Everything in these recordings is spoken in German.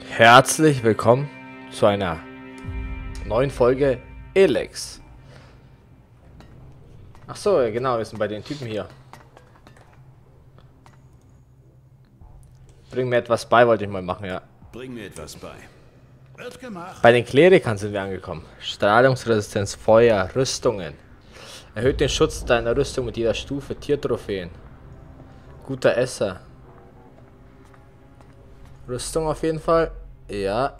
Herzlich willkommen zu einer neuen Folge Elex. Ach so, genau, wir sind bei den Typen hier. Bring mir etwas bei, wollte ich mal machen, ja. Bring mir etwas bei. Wird gemacht. Bei den Klerikern sind wir angekommen. Strahlungsresistenz, Feuer, Rüstungen. Erhöht den Schutz deiner Rüstung mit jeder Stufe. Tiertrophäen. Guter Esser. Rüstung auf jeden Fall. Ja.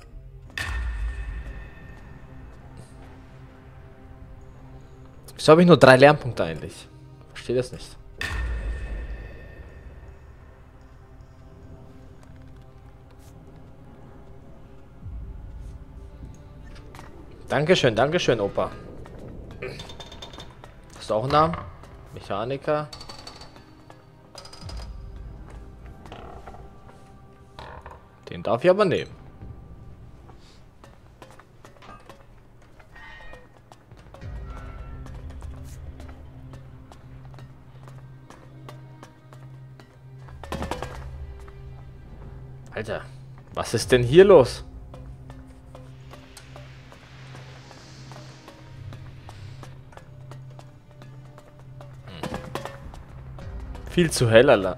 Wieso habe ich nur 3 Lernpunkte eigentlich? Verstehe das nicht. Dankeschön, Opa. Hast du auch einen Namen? Mechaniker. Den darf ich aber nehmen. Alter, was ist denn hier los? Viel zu hell, Alter.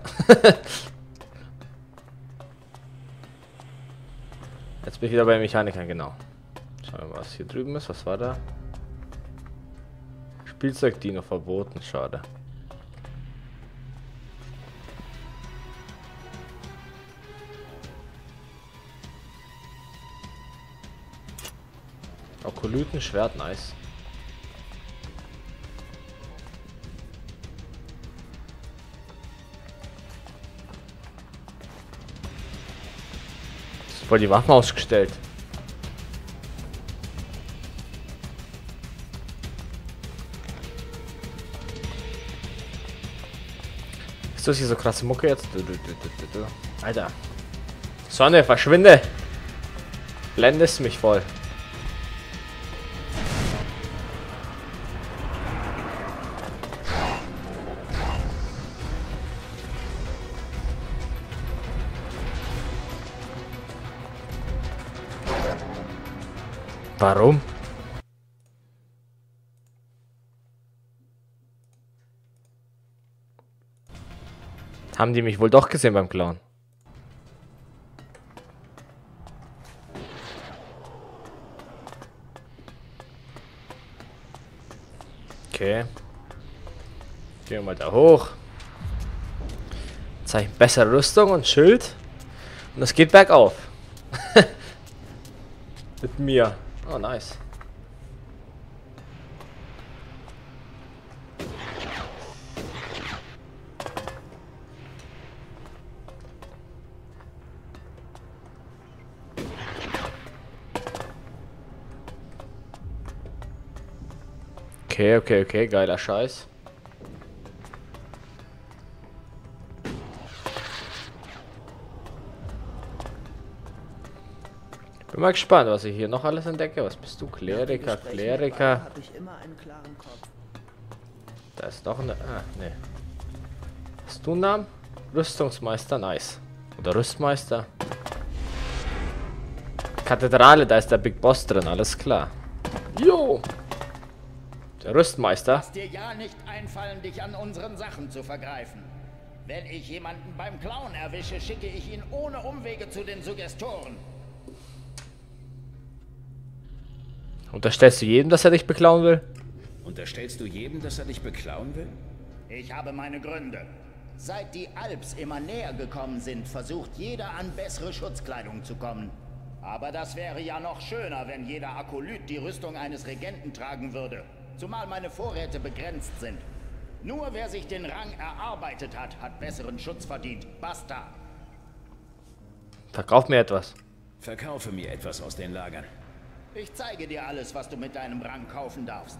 Jetzt bin ich wieder bei Mechanikern, genau. Schauen wir mal, was hier drüben ist. Was war da? Spielzeug-Dino verboten, schade. Okolytenschwert, nice. Voll die Waffen ausgestellt. Ist das hier so krasse Mucke jetzt? Alter. Sonne, verschwinde! Blendest mich voll. Warum? Haben die mich wohl doch gesehen beim Klauen? Okay. Gehen wir mal da hoch. Zeichen bessere Rüstung und Schild. Und es geht bergauf. Mit mir. Oh, nice. Okay, geiler Scheiß. Bin mal gespannt, was ich hier noch alles entdecke. Was bist du? Kleriker. Habe ich immer einen klaren Kopf. Da ist noch eine... Ah, ne. Hast du einen Namen? Rüstungsmeister, nice. Oder Rüstmeister. Kathedrale, da ist der Big Boss drin, alles klar. Jo! Der Rüstmeister. Lass dir ja nicht einfallen, dich an unseren Sachen zu vergreifen. Wenn ich jemanden beim Klauen erwische, schicke ich ihn ohne Umwege zu den Suggestoren. Unterstellst du jedem, dass er dich beklauen will? Unterstellst du jedem, dass er dich beklauen will? Ich habe meine Gründe. Seit die Alps immer näher gekommen sind, versucht jeder an bessere Schutzkleidung zu kommen. Aber das wäre ja noch schöner, wenn jeder Akolyt die Rüstung eines Regenten tragen würde. Zumal meine Vorräte begrenzt sind. Nur wer sich den Rang erarbeitet hat, hat besseren Schutz verdient. Basta. Verkauf mir etwas. Verkaufe mir etwas aus den Lagern. Ich zeige dir alles, was du mit deinem Rang kaufen darfst.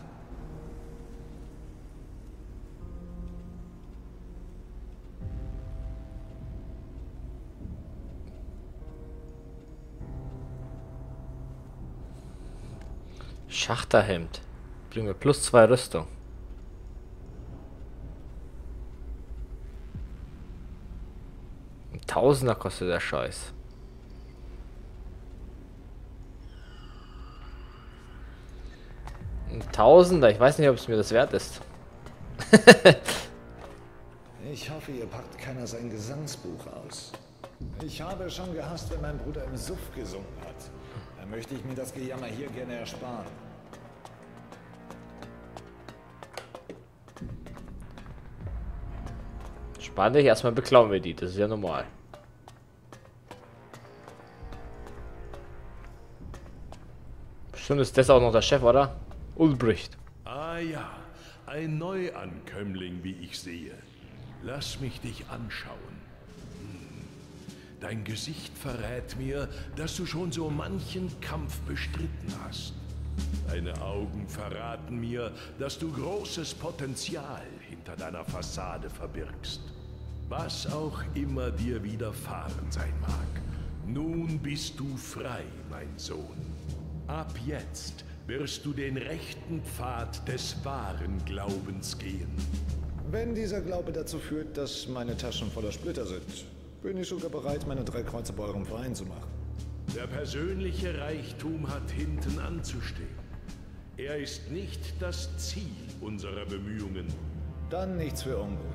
Schachterhemd. Bring mir plus 2 Rüstung. Ein Tausender kostet der Scheiß. Ein Tausender, ich weiß nicht, ob es mir das wert ist. Ich hoffe, ihr packt keiner sein Gesangsbuch aus. Ich habe schon gehasst, wenn mein Bruder im Suff gesungen hat. Da möchte ich mir das Gejammer hier gerne ersparen. Spannend, erstmal beklauen wir die, das ist ja normal. Bestimmt ist das auch noch der Chef, oder? Ulbricht. Ah ja, ein Neuankömmling, wie ich sehe. Lass mich dich anschauen. Dein Gesicht verrät mir, dass du schon so manchen Kampf bestritten hast. Deine Augen verraten mir, dass du großes Potenzial hinter deiner Fassade verbirgst. Was auch immer dir widerfahren sein mag, nun bist du frei, mein Sohn. Ab jetzt wirst du den rechten Pfad des wahren Glaubens gehen. Wenn dieser Glaube dazu führt, dass meine Taschen voller Splitter sind, bin ich sogar bereit, meine 3 Kreuze bei eurem Verein zu machen. Der persönliche Reichtum hat hinten anzustehen. Er ist nicht das Ziel unserer Bemühungen. Dann nichts für ungut.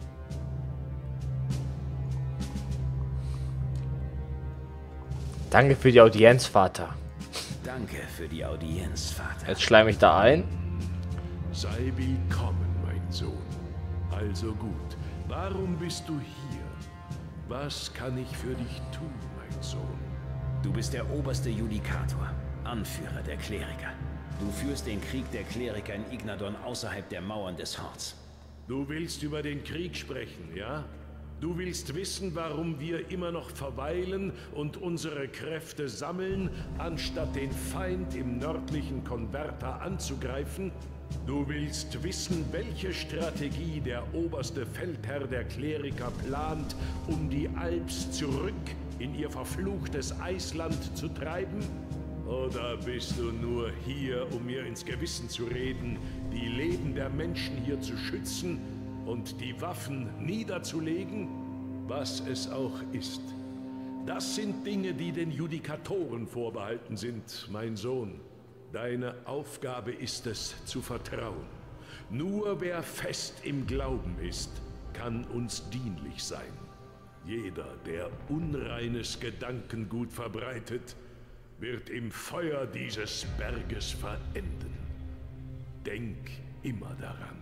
Danke für die Audienz, Vater. Danke für die Audienz, Vater. Jetzt schleim ich da ein. Sei willkommen, mein Sohn. Also gut, warum bist du hier? Was kann ich für dich tun, mein Sohn? Du bist der oberste Judikator, Anführer der Kleriker. Du führst den Krieg der Kleriker in Ignadon außerhalb der Mauern des Horts. Du willst über den Krieg sprechen, ja? Du willst wissen, warum wir immer noch verweilen und unsere Kräfte sammeln, anstatt den Feind im nördlichen Konverter anzugreifen? Du willst wissen, welche Strategie der oberste Feldherr der Kleriker plant, um die Alps zurück in ihr verfluchtes Eisland zu treiben? Oder bist du nur hier, um mir ins Gewissen zu reden, die Leben der Menschen hier zu schützen und die Waffen niederzulegen? Was es auch ist. Das sind Dinge, die den Judikatoren vorbehalten sind, mein Sohn. Deine Aufgabe ist es, zu vertrauen. Nur wer fest im Glauben ist, kann uns dienlich sein. Jeder, der unreines Gedankengut verbreitet, wird im Feuer dieses Berges verenden. Denk immer daran.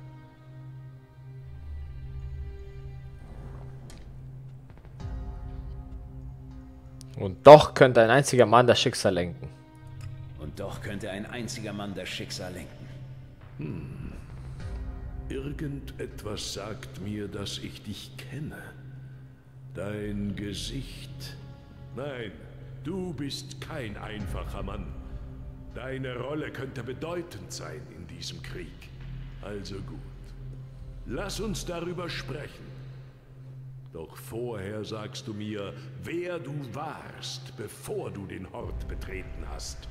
Und doch könnte ein einziger Mann das Schicksal lenken. Und doch könnte ein einziger Mann das Schicksal lenken. Irgendetwas sagt mir, dass ich dich kenne. Dein Gesicht. Nein, du bist kein einfacher Mann. Deine Rolle könnte bedeutend sein in diesem Krieg. Also gut. Lass uns darüber sprechen. Doch vorher sagst du mir, wer du warst, bevor du den Hort betreten hast.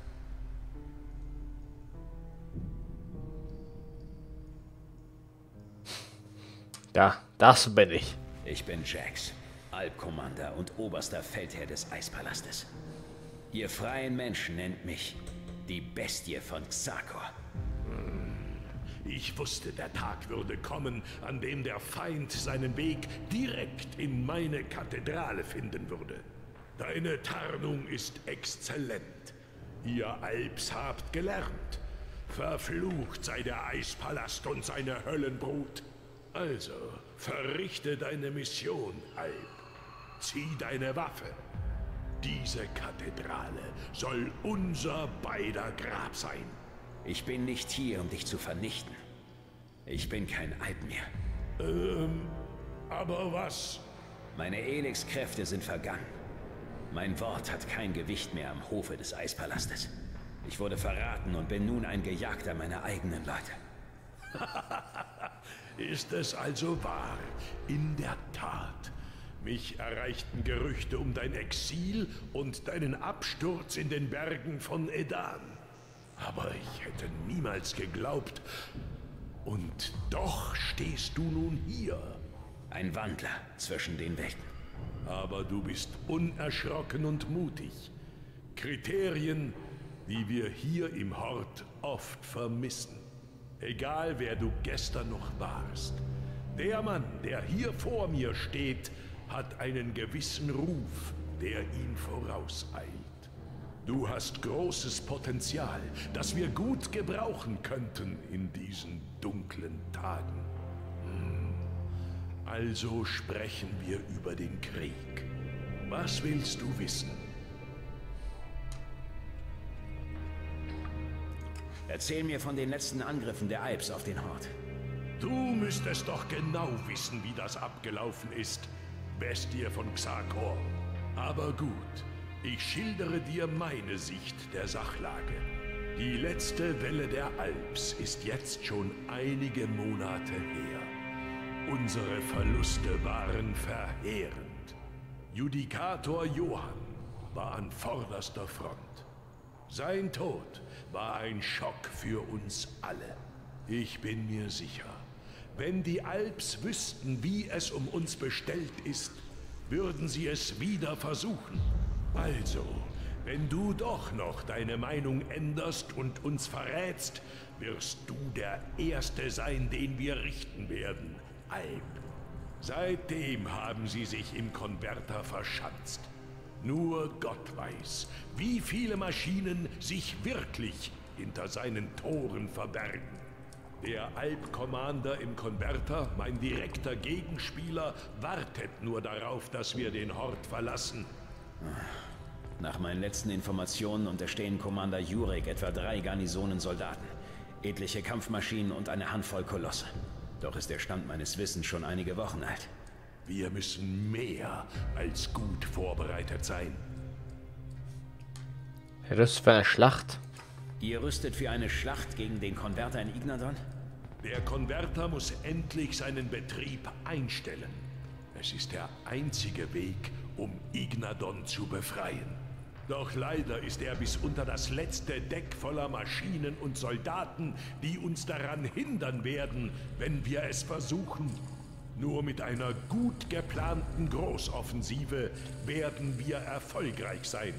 Ja, das bin ich. Ich bin Jax, Alpkommander und oberster Feldherr des Eispalastes. Ihr freien Menschen nennt mich die Bestie von Xakor. Ich wusste, der Tag würde kommen, an dem der Feind seinen Weg direkt in meine Kathedrale finden würde. Deine Tarnung ist exzellent. Ihr Alps habt gelernt. Verflucht sei der Eispalast und seine Höllenbrut. Also, verrichte deine Mission, Alp. Zieh deine Waffe. Diese Kathedrale soll unser beider Grab sein. Ich bin nicht hier, um dich zu vernichten. Ich bin kein Alp mehr. Aber was? Meine Elix-Kräfte sind vergangen. Mein Wort hat kein Gewicht mehr am Hofe des Eispalastes. Ich wurde verraten und bin nun ein Gejagter meiner eigenen Leute. Ist es also wahr? In der Tat. Mich erreichten Gerüchte um dein Exil und deinen Absturz in den Bergen von Edan. Aber ich hätte niemals geglaubt. Und doch stehst du nun hier. Ein Wandler zwischen den Welten. Aber du bist unerschrocken und mutig. Kriterien, die wir hier im Hort oft vermissen. Egal, wer du gestern noch warst. Der Mann, der hier vor mir steht, hat einen gewissen Ruf, der ihn vorauseilt. Du hast großes Potenzial, das wir gut gebrauchen könnten in diesen dunklen Tagen. Also sprechen wir über den Krieg. Was willst du wissen? Erzähl mir von den letzten Angriffen der Alps auf den Hort. Du müsstest doch genau wissen, wie das abgelaufen ist, Bestie von Xakor. Aber gut, ich schildere dir meine Sicht der Sachlage. Die letzte Welle der Alps ist jetzt schon einige Monate her. Unsere Verluste waren verheerend. Judikator Johann war an vorderster Front. Sein Tod war ein Schock für uns alle. Ich bin mir sicher, wenn die Alps wüssten, wie es um uns bestellt ist, würden sie es wieder versuchen. Also, wenn du doch noch deine Meinung änderst und uns verrätst, wirst du der Erste sein, den wir richten werden, Alp. Seitdem haben sie sich im Konverter verschanzt. Nur Gott weiß, wie viele Maschinen sich wirklich hinter seinen Toren verbergen. Der Alp-Commander im Konverter, mein direkter Gegenspieler, wartet nur darauf, dass wir den Hort verlassen. Nach meinen letzten Informationen unterstehen Commander Jurek etwa 3 Garnisonen Soldaten, etliche Kampfmaschinen und eine Handvoll Kolosse. Doch ist der Stand meines Wissens schon einige Wochen alt. Wir müssen mehr als gut vorbereitet sein. Rüstet für eine Schlacht. Ihr rüstet für eine Schlacht gegen den Konverter in Ignadon? Der Konverter muss endlich seinen Betrieb einstellen. Es ist der einzige Weg, um Ignadon zu befreien. Doch leider ist er bis unter das letzte Deck voller Maschinen und Soldaten, die uns daran hindern werden, wenn wir es versuchen. Nur mit einer gut geplanten Großoffensive werden wir erfolgreich sein.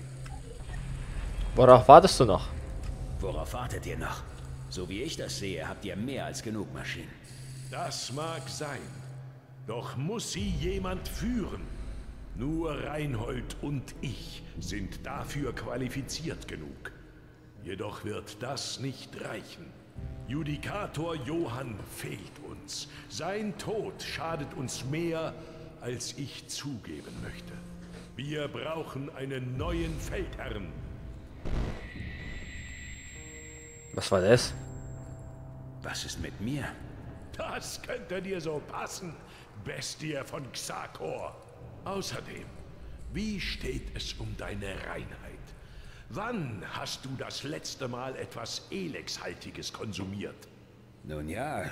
Worauf wartest du noch? Worauf wartet ihr noch? So wie ich das sehe, habt ihr mehr als genug Maschinen. Das mag sein. Doch muss sie jemand führen. Nur Reinhold und ich sind dafür qualifiziert genug. Jedoch wird das nicht reichen. Judikator Johann fehlt uns. Sein Tod schadet uns mehr, als ich zugeben möchte. Wir brauchen einen neuen Feldherrn. Was war das? Was ist mit mir? Das könnte dir so passen, Bestie von Xakor. Außerdem, wie steht es um deine Reinheit? Wann hast du das letzte Mal etwas Elex-haltiges konsumiert? Nun ja.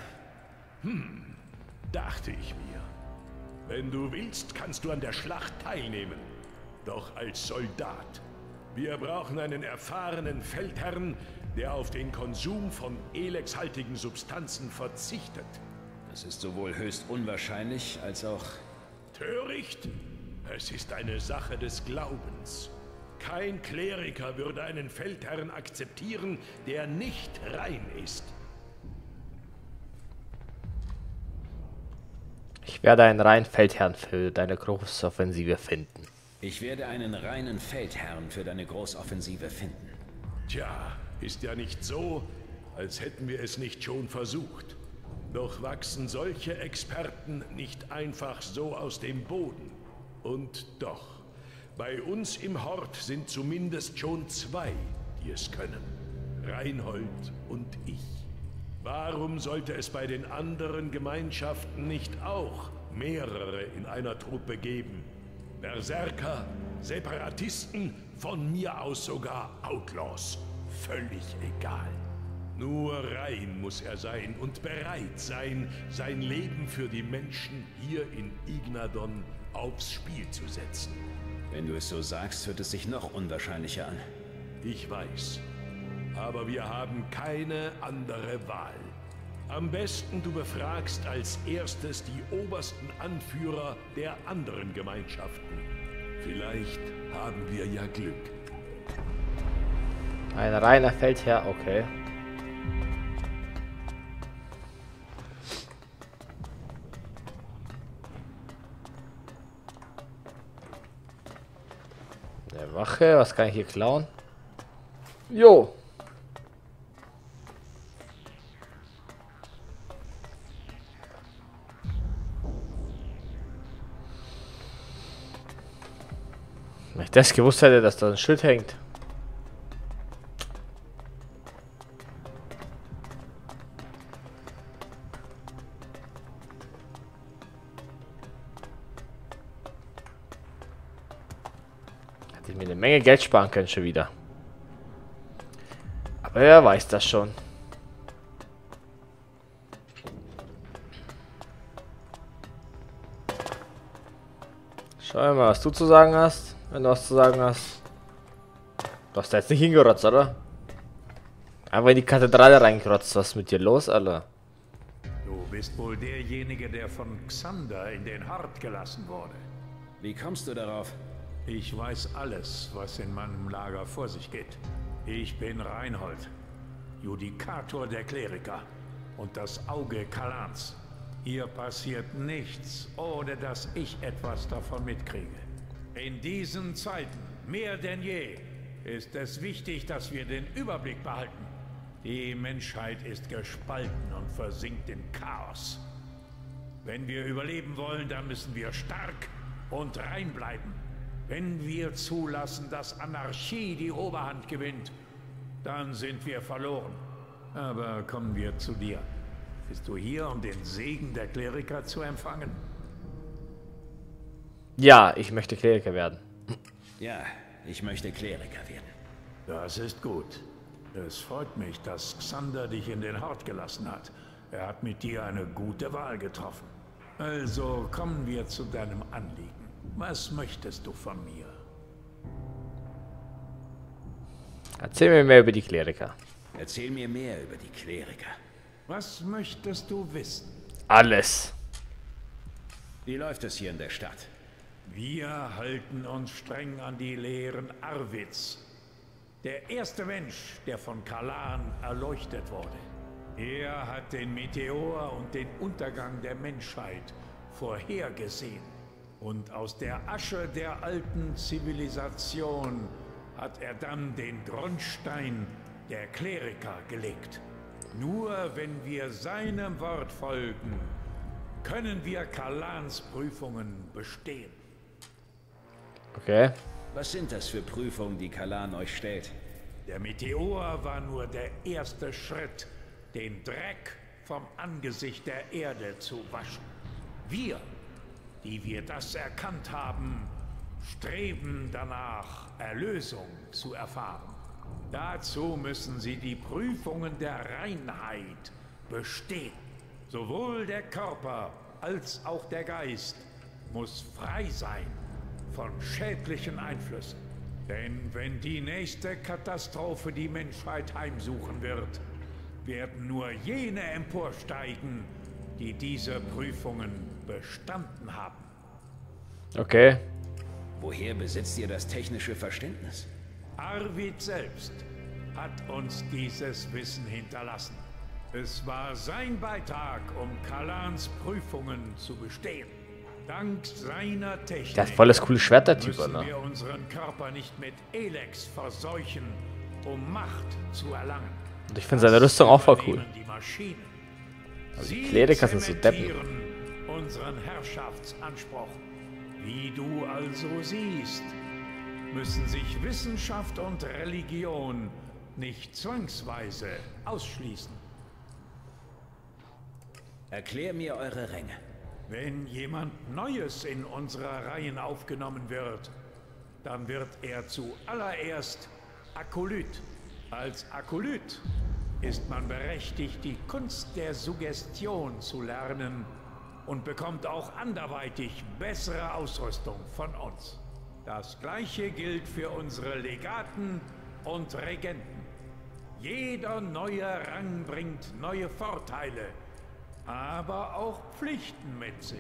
Dachte ich mir. Wenn du willst, kannst du an der Schlacht teilnehmen. Doch als Soldat. Wir brauchen einen erfahrenen Feldherrn, der auf den Konsum von Elex-haltigen Substanzen verzichtet. Das ist sowohl höchst unwahrscheinlich als auch... Töricht? Es ist eine Sache des Glaubens. Kein Kleriker würde einen Feldherrn akzeptieren, der nicht rein ist. Ich werde einen reinen Feldherrn für deine Großoffensive finden. Ich werde einen reinen Feldherrn für deine Großoffensive finden. Tja, ist ja nicht so, als hätten wir es nicht schon versucht. Doch wachsen solche Experten nicht einfach so aus dem Boden. Und doch, bei uns im Hort sind zumindest schon 2, die es können. Reinhold und ich. Warum sollte es bei den anderen Gemeinschaften nicht auch mehrere in einer Truppe geben? Berserker, Separatisten, von mir aus sogar Outlaws. Völlig egal. Nur rein muss er sein und bereit sein, sein Leben für die Menschen hier in Ignadon aufs Spiel zu setzen. Wenn du es so sagst, hört es sich noch unwahrscheinlicher an. Ich weiß. Aber wir haben keine andere Wahl. Am besten du befragst als erstes die obersten Anführer der anderen Gemeinschaften. Vielleicht haben wir ja Glück. Ein reiner Feldherr, okay. Eine Wache, was kann ich hier klauen? Jo! Wenn ich das gewusst hätte, dass da ein Schild hängt. Hätte ich mir eine Menge Geld sparen können schon wieder. Aber wer weiß das schon. Schau mal, was du zu sagen hast. Wenn du was zu sagen hast. Du hast da jetzt nicht hingerotzt, oder? Einfach in die Kathedrale reingerotzt. Was ist mit dir los, Alter? Du bist wohl derjenige, der von Xander in den Hart gelassen wurde. Wie kommst du darauf? Ich weiß alles, was in meinem Lager vor sich geht. Ich bin Reinhold, Judikator der Kleriker und das Auge Kalans. Hier passiert nichts, ohne dass ich etwas davon mitkriege. In diesen Zeiten, mehr denn je, ist es wichtig, dass wir den Überblick behalten. Die Menschheit ist gespalten und versinkt in Chaos. Wenn wir überleben wollen, dann müssen wir stark und rein bleiben. Wenn wir zulassen, dass Anarchie die Oberhand gewinnt, dann sind wir verloren. Aber kommen wir zu dir. Bist du hier, um den Segen der Kleriker zu empfangen? Ja, ich möchte Kleriker werden. Ja, ich möchte Kleriker werden. Das ist gut. Es freut mich, dass Xander dich in den Hort gelassen hat. Er hat mit dir eine gute Wahl getroffen. Also kommen wir zu deinem Anliegen. Was möchtest du von mir? Erzähl mir mehr über die Kleriker. Erzähl mir mehr über die Kleriker. Was möchtest du wissen? Alles. Wie läuft es hier in der Stadt? Wir halten uns streng an die Lehren Arvids. Der erste Mensch, der von Kalan erleuchtet wurde. Er hat den Meteor und den Untergang der Menschheit vorhergesehen. Und aus der Asche der alten Zivilisation hat er dann den Grundstein der Kleriker gelegt. Nur wenn wir seinem Wort folgen, können wir Kalans Prüfungen bestehen. Okay. Was sind das für Prüfungen, die Kalan euch stellt? Der Meteor war nur der erste Schritt, den Dreck vom Angesicht der Erde zu waschen. Wir, die wir das erkannt haben, streben danach, Erlösung zu erfahren. Dazu müssen sie die Prüfungen der Reinheit bestehen. Sowohl der Körper als auch der Geist muss frei sein von schädlichen Einflüssen. Denn wenn die nächste Katastrophe die Menschheit heimsuchen wird, werden nur jene emporsteigen, die diese Prüfungen bestanden haben. Okay. Woher besitzt ihr das technische Verständnis? Arvid selbst hat uns dieses Wissen hinterlassen. Es war sein Beitrag, um Kalans Prüfungen zu bestehen. Dank seiner Technik Der hat voll das coole Schwert, der Typ, müssen oder? wir unseren Körper nicht mit Elex verseuchen, um Macht zu erlangen. Und ich finde seine Rüstung auch voll cool. Die Maschinen. Also die Sie Kleriker sind so Deppen. zementieren unseren Herrschaftsanspruch. Wie du also siehst, müssen sich Wissenschaft und Religion nicht zwangsweise ausschließen. Erklär mir eure Ränge. Wenn jemand Neues in unsere Reihen aufgenommen wird, dann wird er zuallererst Akolyt. Als Akolyt ist man berechtigt, die Kunst der Suggestion zu lernen und bekommt auch anderweitig bessere Ausrüstung von uns. Das Gleiche gilt für unsere Legaten und Regenten. Jeder neue Rang bringt neue Vorteile, aber auch Pflichten mit sich.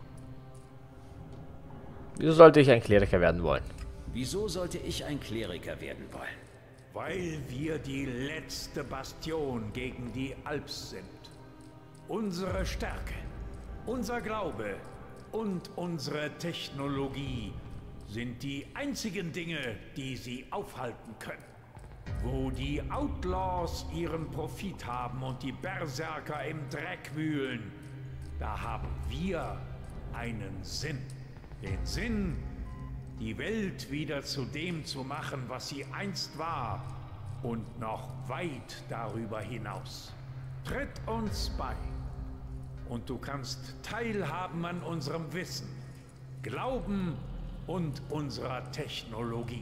Wieso sollte ich ein Kleriker werden wollen? Wieso sollte ich ein Kleriker werden wollen? Weil wir die letzte Bastion gegen die Alps sind. Unsere Stärke, unser Glaube und unsere Technologie sind die einzigen Dinge, die sie aufhalten können. Wo die Outlaws ihren Profit haben und die Berserker im Dreck wühlen, da haben wir einen Sinn. Den Sinn, die Welt wieder zu dem zu machen, was sie einst war und noch weit darüber hinaus. Tritt uns bei und du kannst teilhaben an unserem Wissen, Glauben und unserer Technologie.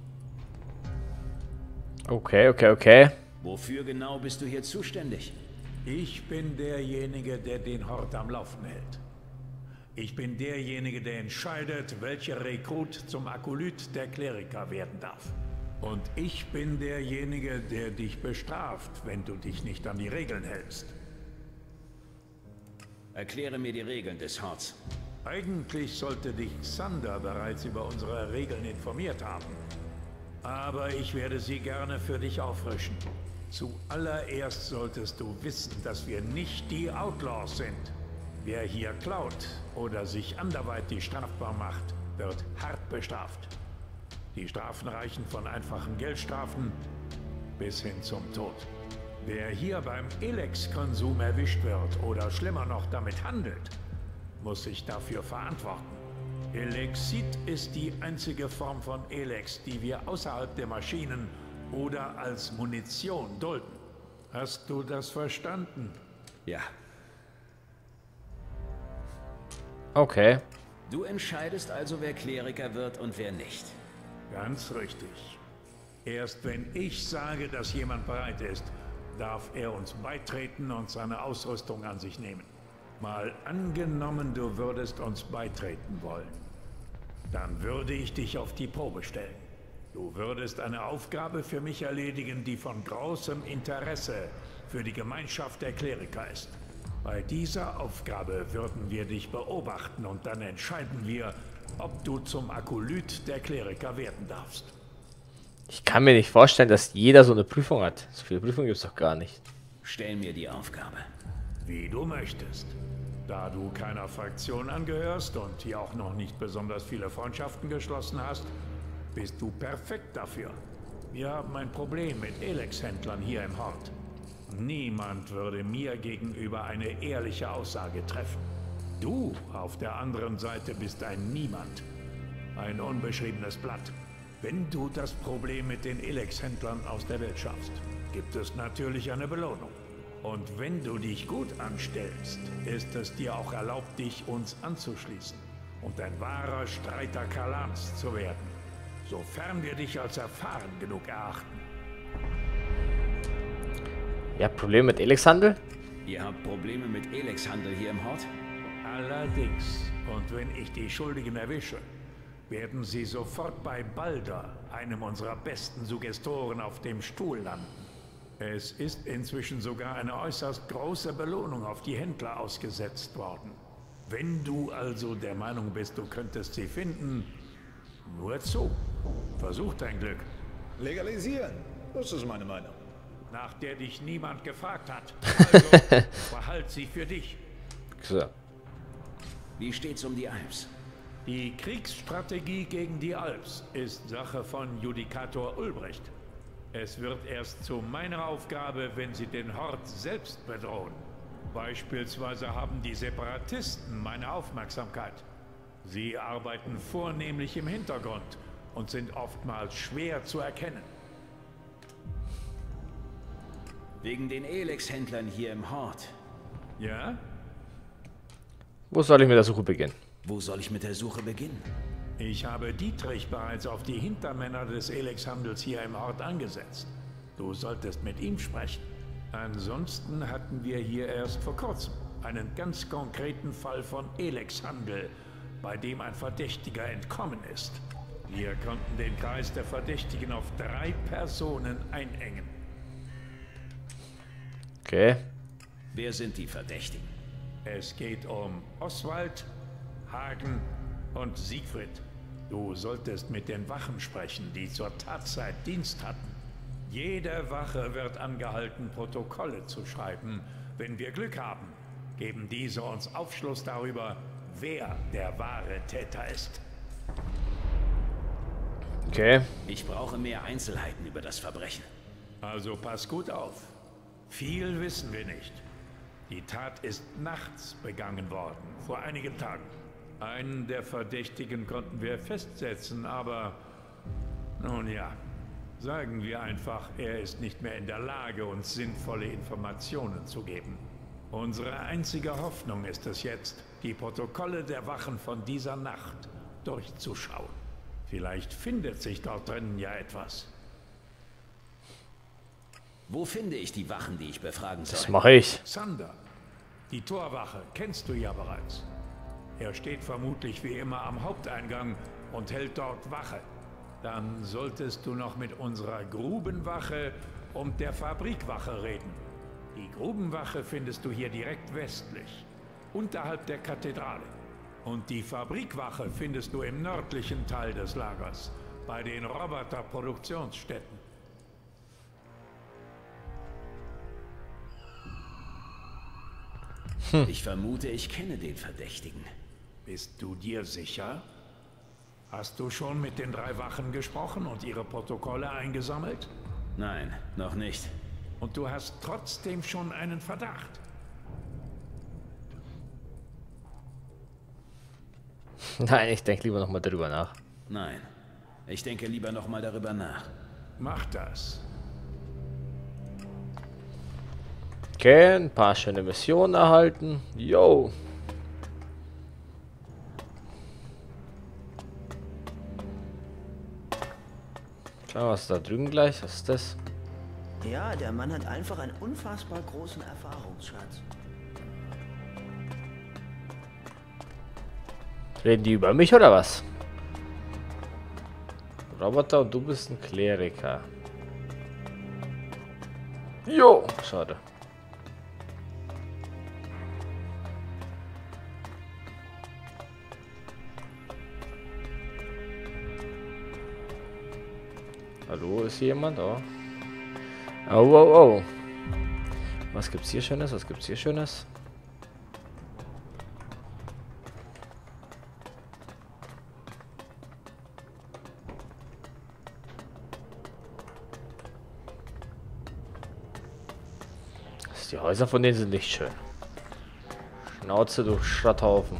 Okay. Wofür genau bist du hier zuständig? Ich bin derjenige, der den Hort am Laufen hält. Ich bin derjenige, der entscheidet, welcher Rekrut zum Akolyt der Kleriker werden darf. Und ich bin derjenige, der dich bestraft, wenn du dich nicht an die Regeln hältst. Erkläre mir die Regeln des Horts. Eigentlich sollte dich Xander bereits über unsere Regeln informiert haben. Aber ich werde sie gerne für dich auffrischen. Zuallererst solltest du wissen, dass wir nicht die Outlaws sind. Wer hier klaut oder sich anderweitig strafbar macht, wird hart bestraft. Die Strafen reichen von einfachen Geldstrafen bis hin zum Tod. Wer hier beim Elex-Konsum erwischt wird oder schlimmer noch damit handelt, muss sich dafür verantworten. Elexit ist die einzige Form von Elex, die wir außerhalb der Maschinen oder als Munition dulden. Hast du das verstanden? Ja. Okay. Du entscheidest also, wer Kleriker wird und wer nicht. Ganz richtig. Erst wenn ich sage, dass jemand bereit ist, darf er uns beitreten und seine Ausrüstung an sich nehmen. Mal angenommen, du würdest uns beitreten wollen. Dann würde ich dich auf die Probe stellen. Du würdest eine Aufgabe für mich erledigen, die von großem Interesse für die Gemeinschaft der Kleriker ist. Bei dieser Aufgabe würden wir dich beobachten und dann entscheiden wir, ob du zum Akolyt der Kleriker werden darfst. Ich kann mir nicht vorstellen, dass jeder so eine Prüfung hat. So viele Prüfungen gibt es doch gar nicht. Stell mir die Aufgabe. Wie du möchtest. Da du keiner Fraktion angehörst und hier auch noch nicht besonders viele Freundschaften geschlossen hast, bist du perfekt dafür. Wir haben ein Problem mit Elex-Händlern hier im Hort. Niemand würde mir gegenüber eine ehrliche Aussage treffen. Du auf der anderen Seite bist ein Niemand. Ein unbeschriebenes Blatt. Wenn du das Problem mit den Elex-Händlern aus der Welt schaffst, gibt es natürlich eine Belohnung. Und wenn du dich gut anstellst, ist es dir auch erlaubt, dich uns anzuschließen und ein wahrer Streiter Kalans zu werden, sofern wir dich als erfahren genug erachten. Ja, Problem mit Elex-Handel? Ihr habt Probleme mit Elex-Handel hier im Hort? Allerdings, und wenn ich die Schuldigen erwische, werden sie sofort bei Balder, einem unserer besten Suggestoren, auf dem Stuhl landen. Es ist inzwischen sogar eine äußerst große Belohnung auf die Händler ausgesetzt worden. Wenn du also der Meinung bist, du könntest sie finden, nur zu. Versuch dein Glück. Legalisieren, das ist meine Meinung. Nach der dich niemand gefragt hat. Also behalt sie für dich. So. Wie steht's um die Alps? Die Kriegsstrategie gegen die Alps ist Sache von Judikator Ulbricht. Es wird erst zu meiner Aufgabe, wenn sie den Hort selbst bedrohen. Beispielsweise haben die Separatisten meine Aufmerksamkeit. Sie arbeiten vornehmlich im Hintergrund und sind oftmals schwer zu erkennen. Wegen den Elex-Händlern hier im Hort. Ja? Wo soll ich mit der Suche beginnen? Wo soll ich mit der Suche beginnen? Ich habe Dietrich bereits auf die Hintermänner des Elex-Handels hier im Ort angesetzt. Du solltest mit ihm sprechen. Ansonsten hatten wir hier erst vor kurzem einen ganz konkreten Fall von Elex-Handel, bei dem ein Verdächtiger entkommen ist. Wir konnten den Kreis der Verdächtigen auf 3 Personen einengen. Okay. Wer sind die Verdächtigen? Es geht um Oswald, Hagen und Siegfried. Du solltest mit den Wachen sprechen, die zur Tatzeit Dienst hatten. Jede Wache wird angehalten, Protokolle zu schreiben. Wenn wir Glück haben, geben diese uns Aufschluss darüber, wer der wahre Täter ist. Okay. Ich brauche mehr Einzelheiten über das Verbrechen. Also pass gut auf. Viel wissen wir nicht. Die Tat ist nachts begangen worden, vor einigen Tagen. Einen der Verdächtigen konnten wir festsetzen, aber nun ja, sagen wir einfach, er ist nicht mehr in der Lage, uns sinnvolle Informationen zu geben. Unsere einzige Hoffnung ist es jetzt, die Protokolle der Wachen von dieser Nacht durchzuschauen. Vielleicht findet sich dort drin ja etwas. Wo finde ich die Wachen, die ich befragen soll? Das mache ich. Sander, die Torwache kennst du ja bereits. Er steht vermutlich wie immer am Haupteingang und hält dort Wache. Dann solltest du noch mit unserer Grubenwache und der Fabrikwache reden. Die Grubenwache findest du hier direkt westlich, unterhalb der Kathedrale. Und die Fabrikwache findest du im nördlichen Teil des Lagers, bei den Roboterproduktionsstätten. Ich vermute, ich kenne den Verdächtigen. Bist du dir sicher? Hast du schon mit den 3 Wachen gesprochen und ihre Protokolle eingesammelt? Nein, noch nicht. Und du hast trotzdem schon einen Verdacht? Nein, ich denke lieber nochmal darüber nach. Nein. Ich denke lieber nochmal darüber nach. Mach das. Okay, ein paar schöne Missionen erhalten. Yo. Schauen wir, was da drüben gleich. Was ist das? Ja, der Mann hat einfach einen unfassbar großen Erfahrungsschatz. Reden die über mich oder was? Roboter und du bist ein Kleriker. Jo, schade. Hallo, ist hier jemand? Oh. Oh, oh, oh. Was gibt's hier Schönes? Was gibt's hier Schönes? Die Häuser von denen sind nicht schön. Schnauze durch Schrotthaufen.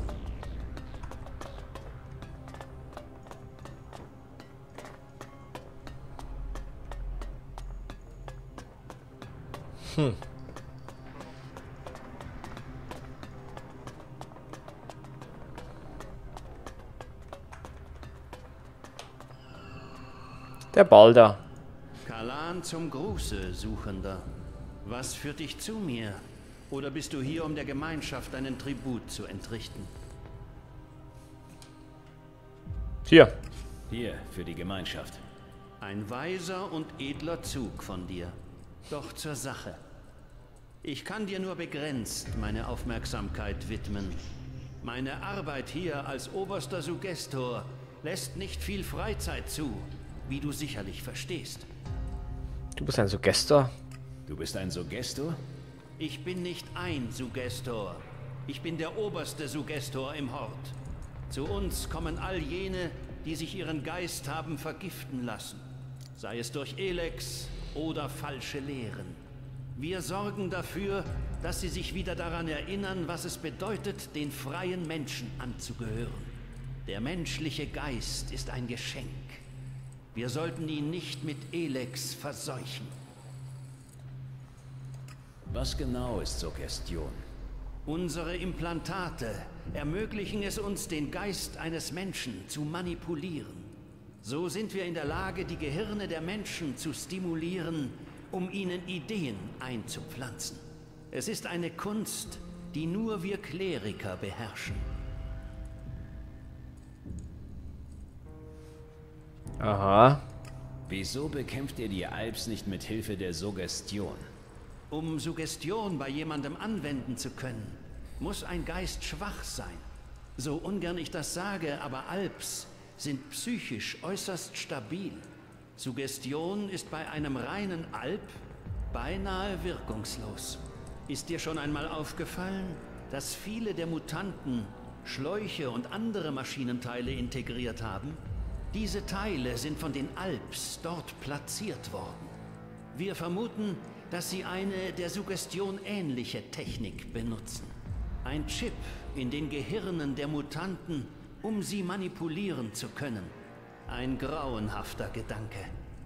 Der Balder. Kalan zum Gruße, Suchender. Was führt dich zu mir? Oder bist du hier, um der Gemeinschaft einen Tribut zu entrichten? Hier. Hier, für die Gemeinschaft. Ein weiser und edler Zug von dir. Doch zur Sache. Ich kann dir nur begrenzt meine Aufmerksamkeit widmen. Meine Arbeit hier als oberster Suggestor lässt nicht viel Freizeit zu, wie du sicherlich verstehst. Du bist ein Suggestor? Du bist ein Suggestor? Ich bin nicht ein Suggestor. Ich bin der oberste Suggestor im Hort. Zu uns kommen all jene, die sich ihren Geist haben vergiften lassen. Sei es durch Elex oder falsche Lehren. Wir sorgen dafür, dass sie sich wieder daran erinnern, was es bedeutet, den freien Menschen anzugehören. Der menschliche Geist ist ein Geschenk. Wir sollten ihn nicht mit Elex verseuchen. Was genau ist Suggestion? Unsere Implantate ermöglichen es uns, den Geist eines Menschen zu manipulieren. So sind wir in der Lage, die Gehirne der Menschen zu stimulieren, um ihnen Ideen einzupflanzen. Es ist eine Kunst, die nur wir Kleriker beherrschen. Aha. Wieso bekämpft ihr die Alps nicht mit Hilfe der Suggestion? Um Suggestion bei jemandem anwenden zu können, muss ein Geist schwach sein. So ungern ich das sage, aber Alps sind psychisch äußerst stabil. Suggestion ist bei einem reinen Alp beinahe wirkungslos. Ist dir schon einmal aufgefallen, dass viele der Mutanten Schläuche und andere Maschinenteile integriert haben? Diese Teile sind von den Alps dort platziert worden. Wir vermuten, dass sie eine der Suggestion ähnliche Technik benutzen. Ein Chip in den Gehirnen der Mutanten, um sie manipulieren zu können. Ein grauenhafter Gedanke.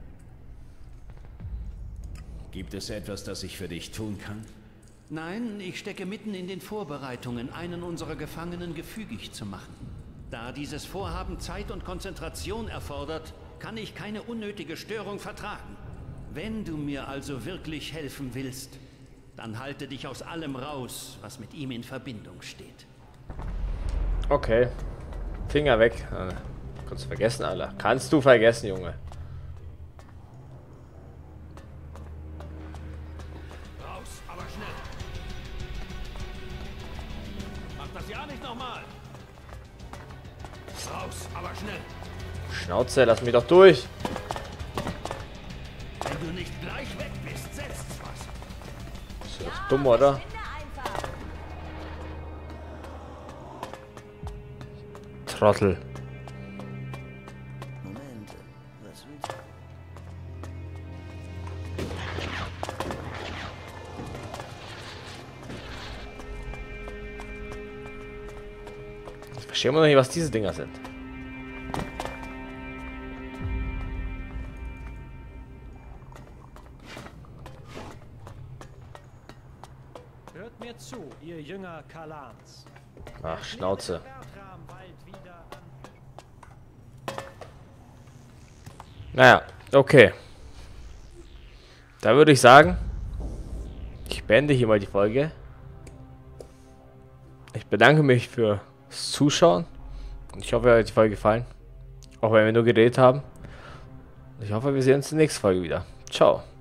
Gibt es etwas, das ich für dich tun kann? Nein, ich stecke mitten in den Vorbereitungen, einen unserer Gefangenen gefügig zu machen. Da dieses Vorhaben Zeit und Konzentration erfordert, kann ich keine unnötige Störung vertragen. Wenn du mir also wirklich helfen willst, dann halte dich aus allem raus, was mit ihm in Verbindung steht. Okay. Finger weg. Kannst du vergessen, Alter. Kannst du vergessen, Junge. Raus, aber schnell. Mach das ja nicht nochmal. Raus, aber schnell. Schnauze, lass mich doch durch. Wenn du nicht gleich weg bist, setzt was. Das ist doch dumm, oder? Trottel. Moment, was willst du? Ich verstehe immer noch nicht, was diese Dinger sind. Hört mir zu, ihr Jünger Kalans. Ach, Schnauze. Naja, okay. Da würde ich sagen, ich beende hier mal die Folge. Ich bedanke mich fürs Zuschauen. Und ich hoffe, euch hat die Folge gefallen. Auch wenn wir nur geredet haben. Ich hoffe, wir sehen uns in der nächsten Folge wieder. Ciao.